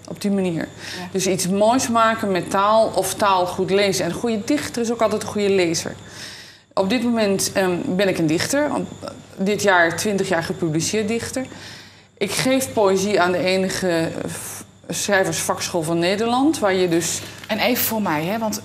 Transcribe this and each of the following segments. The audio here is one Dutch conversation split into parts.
Op die manier. Ja. Dus iets moois maken met taal of taal goed lezen. En een goede dichter is ook altijd een goede lezer. Op dit moment ben ik een dichter. Dit jaar 20 jaar gepubliceerd dichter. Ik geef poëzie aan de enige schrijversvakschool van Nederland. Waar je dus... En even voor mij, hè, want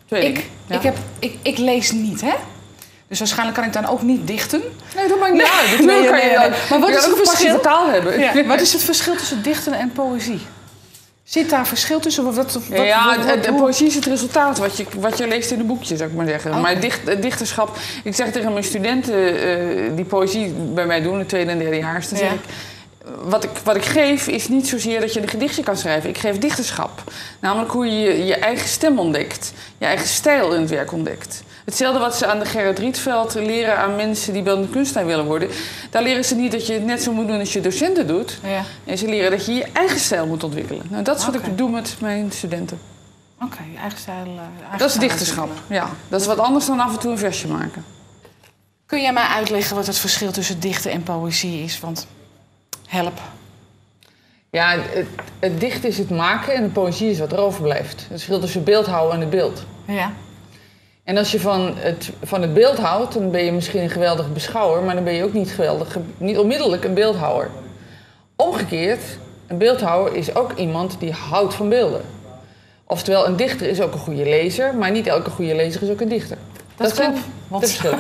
ik lees niet, hè? Dus waarschijnlijk kan ik dan ook niet dichten. Nee, dat maakt niet uit. Nee. Maar wat is het verschil? Taal hebben. Ja, wat is het verschil tussen dichten en poëzie? Zit daar verschil tussen? De poëzie is het resultaat wat je leest in de boekjes, zou ik maar zeggen. Okay. Maar dichterschap... Ik zeg tegen mijn studenten die poëzie bij mij doen, de tweede en derde jaars, dan zeg ik... Wat ik geef is niet zozeer dat je een gedichtje kan schrijven. Ik geef dichterschap. Namelijk hoe je je eigen stem ontdekt. Je eigen stijl in het werk ontdekt. Hetzelfde wat ze aan de Gerrit Rietveld leren aan mensen die beeldend kunstenaar willen worden. Daar leren ze niet dat je het net zo moet doen als je docenten doet. Ja. En ze leren dat je je eigen stijl moet ontwikkelen. Nou, dat is wat ik doe met mijn studenten. Oké, je eigen stijl. Dat is dichterschap, ja. Dat is wat anders dan af en toe een versje maken. Kun jij mij uitleggen wat het verschil tussen dichten en poëzie is? Want help. Ja, het dichten is het maken en de poëzie is wat er overblijft. Het verschil tussen beeldhouden en het beeld. Ja. En als je van het beeld houdt, dan ben je misschien een geweldige beschouwer, maar dan ben je ook niet onmiddellijk een beeldhouwer. Omgekeerd, een beeldhouwer is ook iemand die houdt van beelden. Oftewel, een dichter is ook een goede lezer, maar niet elke goede lezer is ook een dichter. Dat klopt. Wat verschil.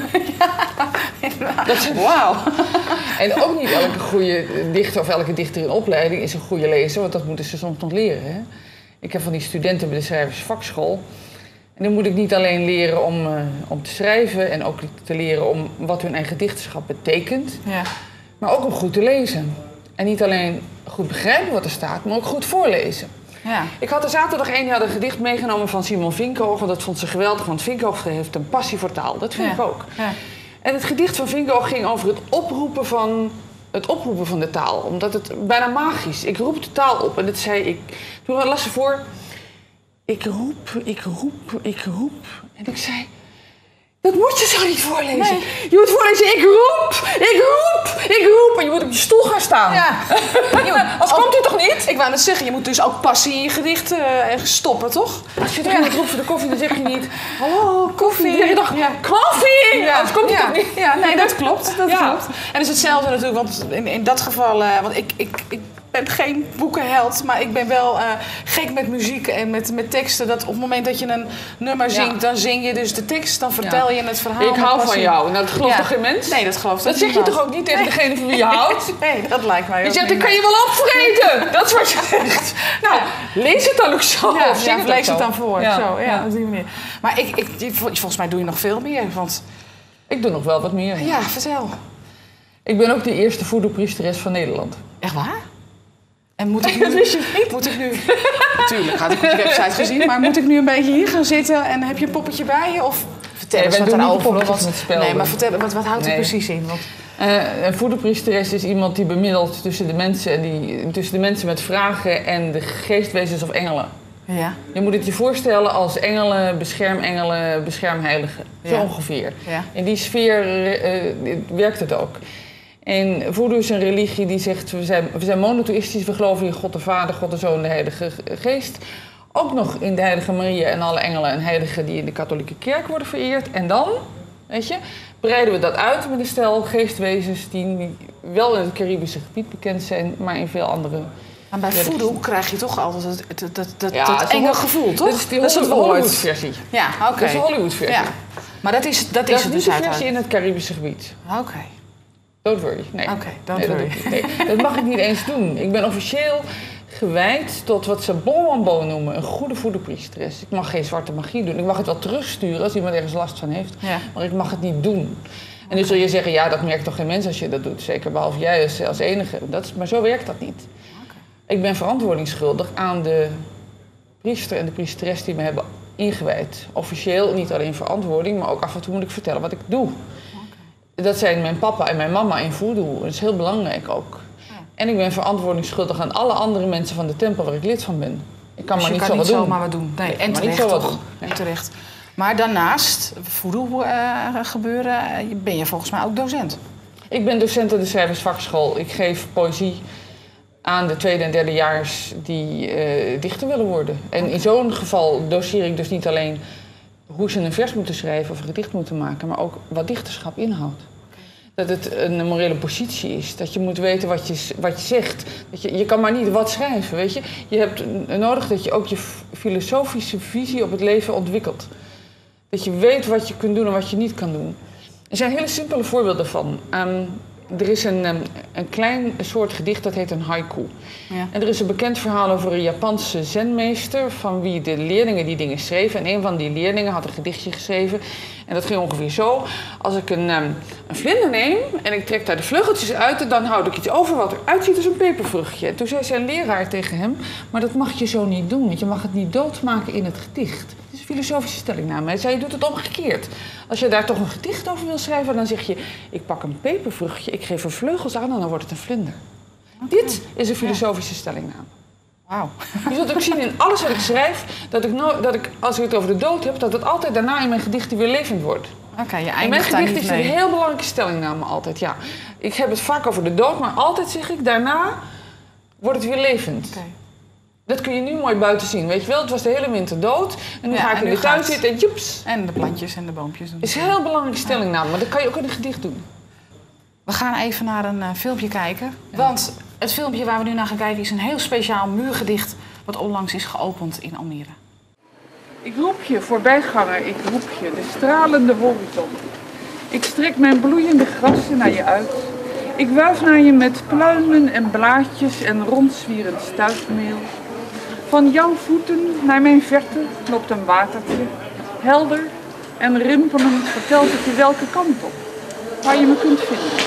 Wauw. En ook niet elke goede dichter of elke dichter in opleiding is een goede lezer, want dat moeten ze soms nog leren. Hè? Ik heb van die studenten bij de schrijversvakschool. En dan moet ik niet alleen leren om te schrijven en ook te leren om wat hun eigen dichterschap betekent, maar ook om goed te lezen. En niet alleen goed begrijpen wat er staat, maar ook goed voorlezen. Ja. Ik had er zaterdag een gedicht meegenomen van Simon Vinkoog. Dat vond ze geweldig, want Vinkoog heeft een passie voor taal. Dat vind ik ook. Ja. En het gedicht van Vinkoog ging over het oproepen van de taal. Omdat het bijna magisch. Ik roep de taal op. En dat zei ik. Toen las ze voor. Ik roep. En ik zei... Dat moet je zo niet voorlezen. Nee. Je moet voorlezen, ik roep. En je moet op je stoel gaan staan. Ja. Als komt u toch niet? Ik wou net zeggen, je moet dus ook passie in je gedicht stoppen, toch? Als je het roept voor de koffie, dan zeg je niet... Hallo, koffie. Dan zeg je toch, koffie! Ja. Anders komt u toch niet? Ja, nee, dat klopt. Dat klopt. En het is hetzelfde natuurlijk, want in dat geval... want ik ben geen boekenheld, maar ik ben wel gek met muziek en met teksten. Dat op het moment dat je een nummer zingt, dan zing je dus de tekst, dan vertel je het verhaal. Ik hou van jou. Nou, dat gelooft toch geen mens? Nee, dat gelooft dat zeg je toch ook niet tegen degene van wie je houdt? Nee, dat lijkt mij ook. Je zegt, ik kan je wel opvreten. Dat is wat je zegt. Nou, lees het dan ook zo. Lees het dan voor. Op die manier. Maar volgens mij doe je nog veel meer. Want... Ik doe nog wel wat meer. Ja, vertel. Ik ben ook de eerste voodoo-priesteres van Nederland. Echt waar? En moet ik nu... Dat wist je niet? Moet ik nu... Natuurlijk, had ik op de website gezien. Maar moet ik nu een beetje hier gaan zitten en heb je een poppetje bij je? Of vertel eens wat daarover. Nee, maar vertel, wat houdt er precies in? Want... een voodoo-priesteres is iemand die bemiddelt tussen de mensen... tussen de mensen met vragen en de geestwezens of engelen. Ja. Je moet het je voorstellen als engelen, beschermheiligen. Zo ongeveer. Ja. In die sfeer werkt het ook. En voodoo is een religie die zegt, we zijn monotheïstisch, we geloven in God de Vader, God de Zoon en de Heilige Geest. Ook nog in de Heilige Maria en alle engelen en heiligen die in de katholieke kerk worden vereerd. En dan, breiden we dat uit met een stel geestwezens die wel in het Caribische gebied bekend zijn, maar in veel andere... Maar bij voodoo krijg je toch altijd dat enge gevoel, toch? Dat is de Hollywood-versie. Ja, oké. Dat is de Hollywood-versie. Ja. Maar dat is het dus niet de versie in het Caribische gebied. Oké. Don't worry. Nee. Don't worry. Dat mag ik niet eens doen. Ik ben officieel gewijd tot wat ze bonbonbo noemen, een goede voodoo-priesteres. Ik mag geen zwarte magie doen. Ik mag het wel terugsturen als iemand ergens last van heeft, maar ik mag het niet doen. En dan zul je zeggen, dat merkt toch geen mens als je dat doet. Zeker behalve jij als enige. Maar zo werkt dat niet. Ik ben verantwoordingsschuldig aan de priester en de priesteres die me hebben ingewijd. Officieel niet alleen verantwoording, maar ook af en toe moet ik vertellen wat ik doe. Dat zijn mijn papa en mijn mama in voodoo. Dat is heel belangrijk ook. Ja. En ik ben verantwoordingsschuldig aan alle andere mensen van de tempel waar ik lid van ben. Ik kan dus maar niet zo wat doen. Zomaar wat doen. Nee, en terecht toch? Nee. Terecht. Maar daarnaast voodoo gebeuren, ben je volgens mij ook docent. Ik ben docent aan de schrijversvakschool. Ik geef poëzie aan de tweede en derdejaars die dichter willen worden. En in zo'n geval doseer ik dus niet alleen hoe ze een vers moeten schrijven of een gedicht moeten maken, maar ook wat dichterschap inhoudt. Dat het een morele positie is. Dat je moet weten wat je zegt. Je kan maar niet wat schrijven, weet je. Je hebt nodig dat je ook je filosofische visie op het leven ontwikkelt. Dat je weet wat je kunt doen en wat je niet kan doen. Er zijn hele simpele voorbeelden van. Er is een klein soort gedicht dat heet een haiku. Ja. En er is een bekend verhaal over een Japanse zenmeester van wie de leerlingen die dingen schreven. En een van die leerlingen had een gedichtje geschreven. En dat ging ongeveer zo. Als ik een vlinder neem en ik trek daar de vleugeltjes uit, dan houd ik iets over wat eruit ziet als een pepervruchtje. En toen zei zijn leraar tegen hem, maar dat mag je zo niet doen, want je mag het niet doodmaken in het gedicht. Het is een filosofische stellingname. Hij zei, je doet het omgekeerd. Als je daar toch een gedicht over wil schrijven, dan zeg je, ik pak een pepervruchtje, ik geef er vleugels aan en dan wordt het een vlinder. Okay. Dit is een filosofische stellingname. Wauw. Je zult ook zien in alles wat ik schrijf, dat ik als ik het over de dood heb, dat het altijd daarna in mijn gedichten weer levend wordt. Oké, je in mijn eindigt daar gedicht niet is mee. een heel belangrijke stellingname altijd, ja. Ik heb het vaak over de dood, maar altijd zeg ik, daarna wordt het weer levend. Okay. Dat kun je nu mooi buiten zien, weet je wel. Het was de hele winter dood en nu ga ik in de tuin zitten en joeps. En de plantjes en de boompjes doen. Het is een heel belangrijke stellingname, maar dat kan je ook in een gedicht doen. We gaan even naar een filmpje kijken. Ja. Want het filmpje waar we nu naar gaan kijken is een heel speciaal muurgedicht wat onlangs is geopend in Almere. Ik roep je, voorbijganger, ik roep je, de stralende horizon. Ik strek mijn bloeiende grassen naar je uit. Ik wuif naar je met pluimen en blaadjes en rondzwierend stuifmeel. Van jouw voeten naar mijn verte loopt een watertje. Helder en rimpelend vertelt het je welke kant op. Waar je me kunt vinden.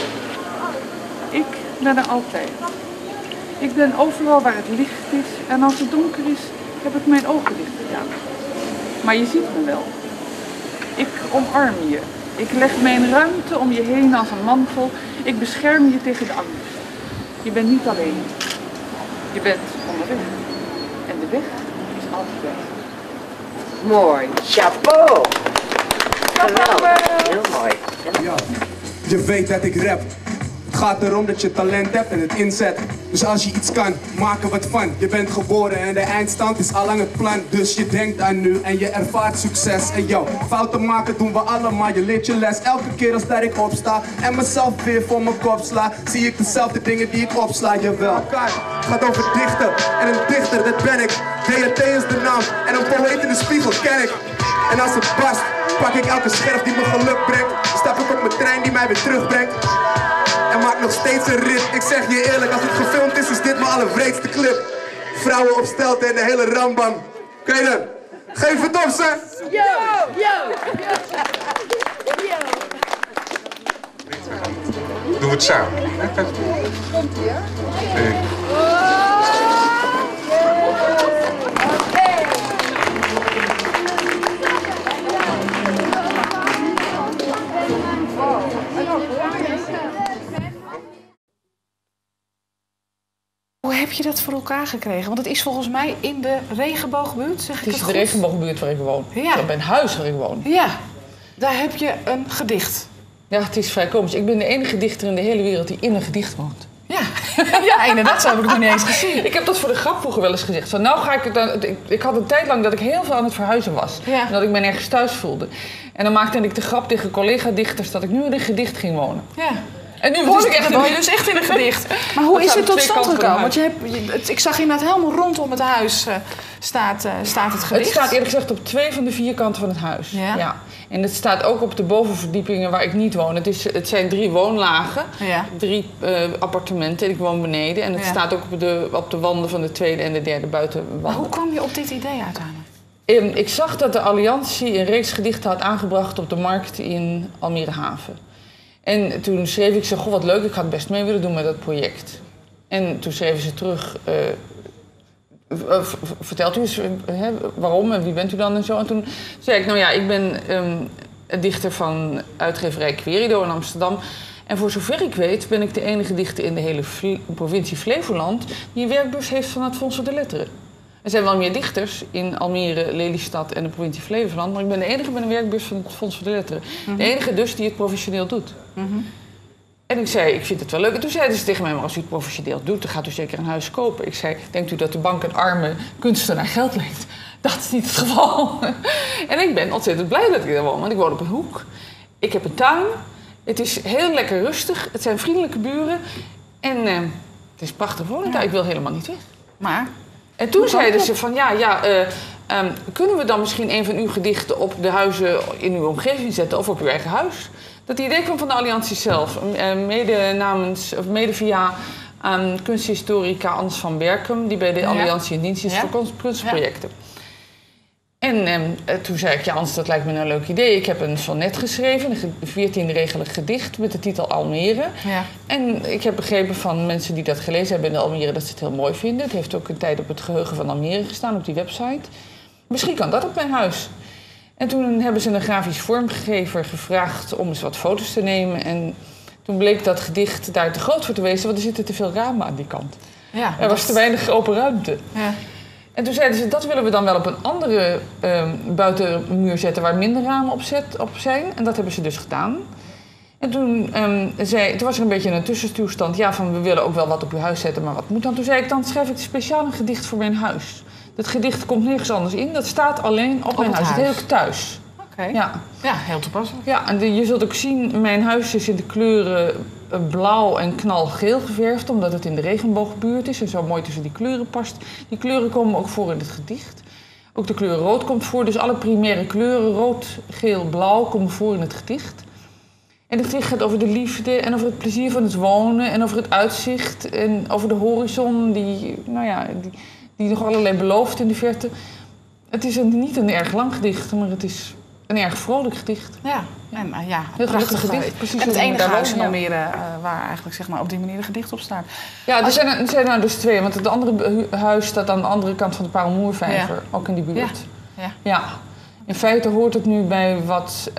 Ik ben er altijd. Ik ben overal waar het licht is en als het donker is, heb ik mijn ogen dicht gedaan. Maar je ziet me wel. Ik omarm je. Ik leg mijn ruimte om je heen als een mantel. Ik bescherm je tegen de angst. Je bent niet alleen. Je bent onderweg. En de weg is altijd weg. Mooi. Chapeau. Geweldig. Heel mooi. Ja, je weet dat ik rap. Het gaat erom dat je talent hebt en het inzet. Dus als je iets kan, maak er wat van. Je bent geboren en de eindstand is allang het plan. Dus je denkt aan nu en je ervaart succes. En yo, fouten maken doen we allemaal, je leert je les. Elke keer als dat ik opsta en mezelf weer voor mijn kop sla, zie ik dezelfde dingen die ik opsla, jawel. Het gaat over dichten en een dichter, dat ben ik. DRT is de naam en een poëet in de spiegel ken ik. En als het past, pak ik elke scherf die me geluk brengt. Stap ik op mijn trein die mij weer terugbrengt. En maak nog steeds een rit. Ik zeg je eerlijk, als het gefilmd is, is dit mijn allerwreedste clip. Vrouwen op stelte en de hele rambam. Oké dan, geef het op, ze! Yo, yo, yo. Doen we het samen. Komt ie, hè? Nee. Hoe heb je dat voor elkaar gekregen? Want het is volgens mij in de regenboogbuurt, zeg ik het goed? Het is de regenboogbuurt waar ik woon. Ja. Dat ben huis waar ik woon. Ja, daar heb je een gedicht. Ja, het is vrij komisch. Ik ben de enige dichter in de hele wereld die in een gedicht woont. Ja, ja, inderdaad, zo heb ik het nog niet eens gezien. Ik heb dat voor de grap vroeger wel eens gezegd. Van, nou ga ik het dan, ik had een tijd lang dat ik heel veel aan het verhuizen was. Ja. En dat ik me nergens thuis voelde. En dan maakte ik de grap tegen collega-dichters dat ik nu in een gedicht ging wonen. Ja. En nu woon ik echt woon je dus echt in een gedicht. Maar hoe is het tot stand gekomen? Want ik zag inderdaad helemaal rondom het huis staat het gedicht. Het staat eerlijk gezegd op 2 van de 4 kanten van het huis. Ja. Ja. En het staat ook op de bovenverdiepingen waar ik niet woon. Het zijn 3 woonlagen, Ja. 3 appartementen en ik woon beneden. En het staat ook op de wanden van de tweede en de derde buitenwanden. Maar hoe kwam je op dit idee uiteindelijk? Ik zag dat de Alliantie een reeks gedichten had aangebracht op de markt in Almere Haven. En toen schreef ik ze, goh wat leuk, ik had best mee willen doen met dat project. En toen schreven ze terug, vertelt u eens waarom en wie bent u dan en zo. En toen zei ik, nou ja, ik ben een dichter van uitgeverij Querido in Amsterdam. En voor zover ik weet ben ik de enige dichter in de hele provincie Flevoland die een werkbeurs heeft van het Fonds voor de Letteren. Er zijn wel meer dichters in Almere, Lelystad en de provincie Flevoland, maar ik ben de enige met een werkbeurs van het Fonds voor de Letteren. De enige dus die het professioneel doet. En ik zei, ik vind het wel leuk. En toen zeiden ze tegen mij, maar als u het professioneel doet, dan gaat u zeker een huis kopen. Ik zei, denkt u dat de bank een arme kunstenaar geld leent? Dat is niet het geval. En ik ben ontzettend blij dat ik er woon, want ik woon op een hoek. Ik heb een tuin. Het is heel lekker rustig. Het zijn vriendelijke buren. En het is prachtig wonen daar. Ik wil helemaal niet weg. Maar? En toen zeiden ze van, kunnen we dan misschien een van uw gedichten op de huizen in uw omgeving zetten of op uw eigen huis? Dat idee kwam van de Alliantie zelf. Mede via kunsthistorica Ans van Berkem, die bij de Alliantie in dienst is voor kunstprojecten. En toen zei ik, Ans, dat lijkt me een leuk idee. Ik heb een sonnet geschreven, een 14-regelig gedicht met de titel Almere. Ja. En ik heb begrepen van mensen die dat gelezen hebben in Almere dat ze het heel mooi vinden. Het heeft ook een tijd op het geheugen van Almere gestaan, op die website. Misschien kan dat op mijn huis. En toen hebben ze een grafisch vormgever gevraagd om eens wat foto's te nemen. En toen bleek dat gedicht daar te groot voor te wezen, want er zitten te veel ramen aan die kant. Ja, er was te weinig open ruimte. Ja. En toen zeiden ze, dat willen we dan wel op een andere buitenmuur zetten waar minder ramen op zijn. En dat hebben ze dus gedaan. En toen was er een beetje een tussentoestand. Ja, van we willen ook wel wat op uw huis zetten, maar wat moet dan? Toen zei ik, dan schrijf ik speciaal een gedicht voor mijn huis. Dat gedicht komt nergens anders in. Dat staat alleen op mijn huis. Het heet ook thuis. Okay. Ja, heel toepasselijk. Ja, en je zult ook zien, mijn huis is in de kleuren blauw en knalgeel geverfd, omdat het in de regenboogbuurt is en zo mooi tussen die kleuren past. Die kleuren komen ook voor in het gedicht. Ook de kleur rood komt voor, dus alle primaire kleuren, rood, geel, blauw, komen voor in het gedicht. En het gedicht gaat over de liefde en over het plezier van het wonen en over het uitzicht en over de horizon die nog allerlei belooft in de verte. Het is niet een erg lang gedicht, maar het is een erg vrolijk gedicht. Ja, heel prachtig gedicht. Precies, en het enige huis in Almere waar eigenlijk zeg maar op die manier een gedicht op staat. Ja, er zijn nou dus twee, want het andere huis staat aan de andere kant van de Parelmoervijver, ook in die buurt. Ja. In feite hoort het nu bij wat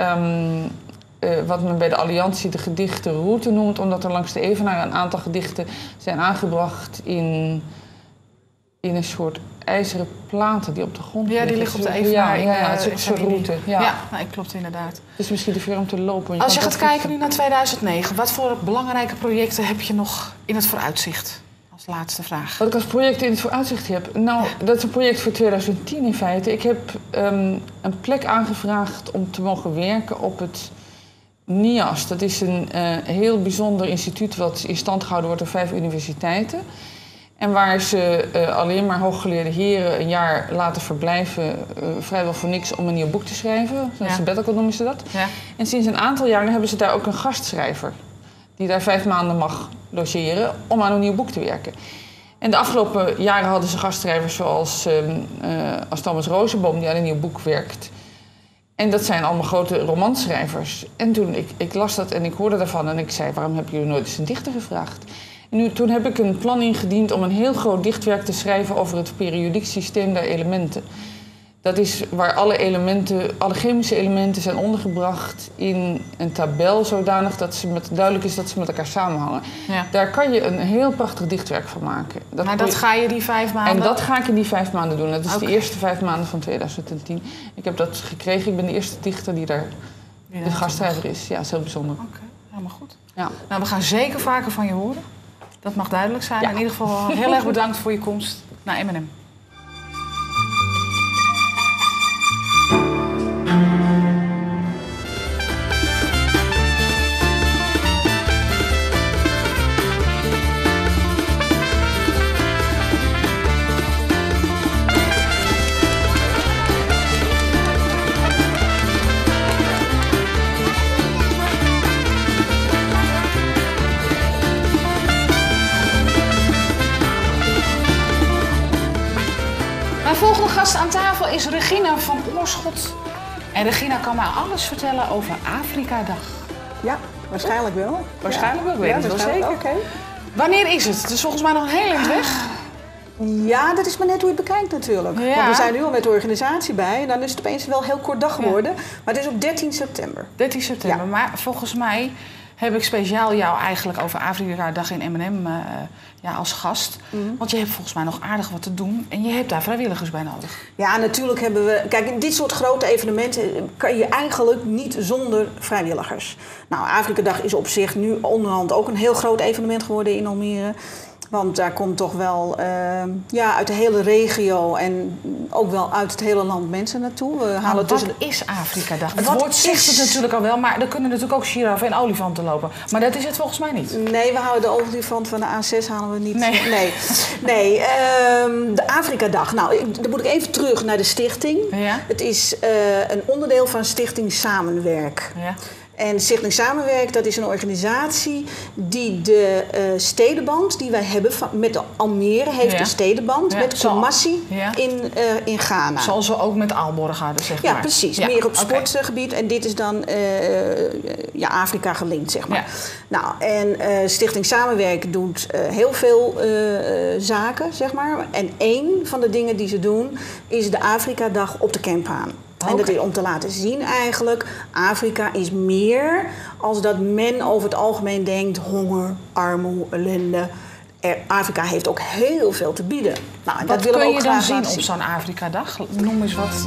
men bij de Alliantie de gedichtenroute noemt, omdat er langs de Evenaar een aantal gedichten zijn aangebracht in een soort ijzeren platen die op de grond liggen. Ja, die liggen op de Evenaar. Het is een soort route. Ja, klopt inderdaad. Het is misschien te ver om te lopen. Als je gaat kijken nu naar 2009, wat voor belangrijke projecten heb je nog in het vooruitzicht? Als laatste vraag. Wat ik als project in het vooruitzicht heb? Nou, dat is een project voor 2010 in feite. Ik heb een plek aangevraagd om te mogen werken op het NIAS. Dat is een heel bijzonder instituut wat in stand gehouden wordt door 5 universiteiten. En waar ze alleen maar hooggeleerde heren een jaar laten verblijven, vrijwel voor niks, om een nieuw boek te schrijven. Een sabbatical noemen ze dat. Ja. En sinds een aantal jaren hebben ze daar ook een gastschrijver, die daar 5 maanden mag logeren om aan een nieuw boek te werken. En de afgelopen jaren hadden ze gastschrijvers zoals als Thomas Rozenboom, die aan een nieuw boek werkt. En dat zijn allemaal grote romanschrijvers. En toen ik las dat en ik hoorde daarvan en ik zei, waarom hebben jullie nooit eens een dichter gevraagd? Toen heb ik een plan ingediend om een heel groot dichtwerk te schrijven over het periodiek systeem der elementen. Dat is waar alle chemische elementen zijn ondergebracht in een tabel zodanig dat duidelijk is dat ze met elkaar samenhangen. Ja. Daar kan je een heel prachtig dichtwerk van maken. Dat ga je die 5 maanden? En dat ga ik in die 5 maanden doen. Dat is de eerste 5 maanden van 2010. Ik heb dat gekregen. Ik ben de eerste dichter die daar de gastschrijver is. Ja, dat is heel bijzonder. Oké, helemaal goed. Ja. Nou, we gaan zeker vaker van je horen. Dat mag duidelijk zijn. Ja. In ieder geval heel erg bedankt voor je komst naar M&M. Volgende gast aan tafel is Regina van Oorschot. En Regina kan mij alles vertellen over Afrika-dag. Ja, waarschijnlijk wel. Waarschijnlijk wel, ik weet het wel zeker. Okay. Wanneer is het? Het is volgens mij nog een heel eind weg. Ja, dat is maar net hoe je het bekijkt natuurlijk. Ja. Want we zijn nu al met de organisatie bij en dan is het opeens wel heel kort dag geworden. Maar het is op 13 september. 13 september, maar volgens mij heb ik speciaal jou eigenlijk over Afrika Dag in M&M als gast. Want je hebt volgens mij nog aardig wat te doen. En je hebt daar vrijwilligers bij nodig. Ja, natuurlijk hebben we... Kijk, in dit soort grote evenementen kan je eigenlijk niet zonder vrijwilligers. Nou, Afrika Dag is op zich nu onderhand ook een heel groot evenement geworden in Almere. Want daar komt toch wel uit de hele regio en ook wel uit het hele land mensen naartoe. We halen wat is Afrika Dag? Het woord zegt het natuurlijk al wel, maar er kunnen natuurlijk ook giraffen en olifanten lopen. Maar dat is het volgens mij niet. Nee, we houden de olifant van de A6 halen we niet. Nee. De Afrika Dag. Nou, dan moet ik even terug naar de stichting. Ja? Het is een onderdeel van Stichting Samenwerk. Ja. En Stichting Samenwerk, dat is een organisatie die de stedenband die wij hebben met Almere heeft een stedenband met Kumasi in Ghana. Zoals we ook met Aalborg hadden, zeg maar. Ja, precies. Meer op sportgebied. En dit is dan Afrika gelinkt, zeg maar. Ja. Nou, en Stichting Samenwerk doet heel veel zaken, zeg maar. En één van de dingen die ze doen is de Afrika Dag op de Kempaan. En dat is om te laten zien eigenlijk, Afrika is meer als dat men over het algemeen denkt, honger, armoede, ellende. Afrika heeft ook heel veel te bieden. Nou, en dat willen we ook graag zien op zo'n Afrika-dag? Noem eens wat.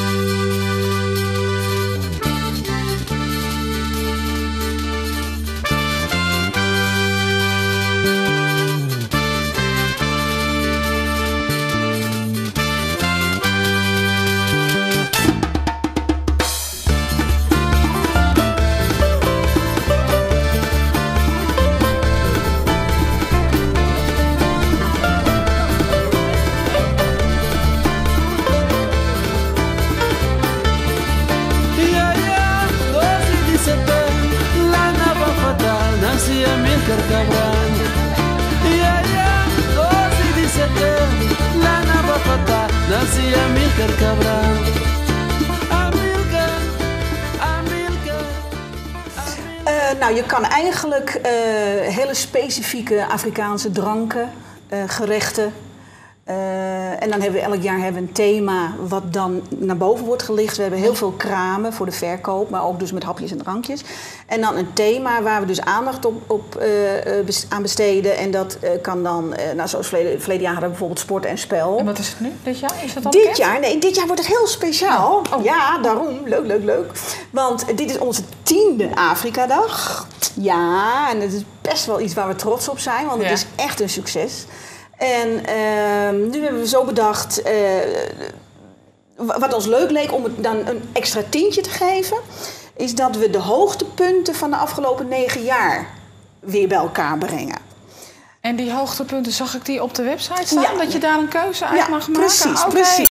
Nou, je kan eigenlijk hele specifieke Afrikaanse dranken, gerechten. En dan hebben we elk jaar een thema wat dan naar boven wordt gelicht. We hebben heel veel kramen voor de verkoop, maar ook dus met hapjes en drankjes. En dan een thema waar we dus aandacht aan besteden. En dat kan dan, zoals verleden jaar hadden we bijvoorbeeld sport en spel. En wat is het nu, dit jaar? Is het al dit jaar? Nee, dit jaar wordt het heel speciaal. Oh. Ja, daarom. Leuk. Want dit is onze 10e Afrika-dag. Ja, en het is best wel iets waar we trots op zijn, want het is echt een succes. En nu hebben we zo bedacht, wat ons leuk leek om het dan een extra tientje te geven, is dat we de hoogtepunten van de afgelopen 9 jaar weer bij elkaar brengen. En die hoogtepunten, zag ik die op de website staan? Ja. Dat je daar een keuze uit mag maken? Precies.